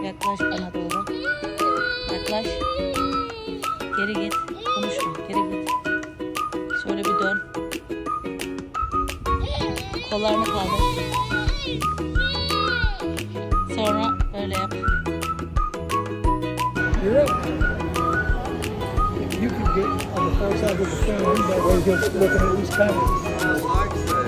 Yaklaş bana doğru. Yaklaş. Geri git. Konuşma. Geri git. Şöyle bir dön. Kollarını kaldır. Sonra böyle yap. You're up. You could get on the far side of the phone, that way you're looking at these cameras.